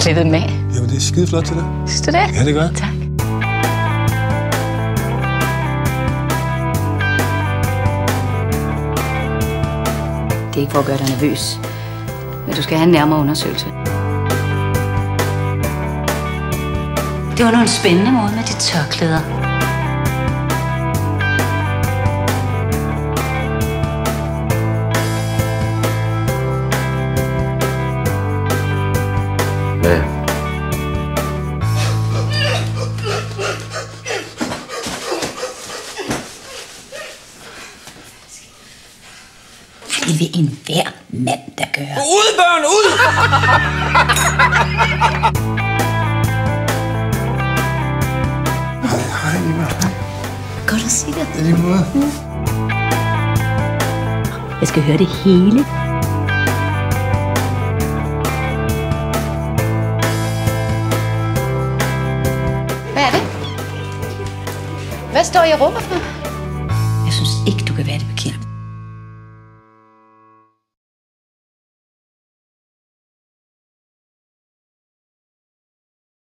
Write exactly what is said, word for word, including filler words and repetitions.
klippet dem af. Jamen, det er skide flot til dig. Synes du det? Ja, det gør. Tak. Det er ikke for at gøre dig nervøs, men du skal have en nærmere undersøgelse. Det var nu en spændende måde med de tørklæder. Hvad? Det vil enhver mand, der gør. Ud, børn, ud! Hej, hej, Nima. Godt at se dig. Det er lige måde. Jeg skal høre det hele. Hvad er det? Hvad står I og råber for?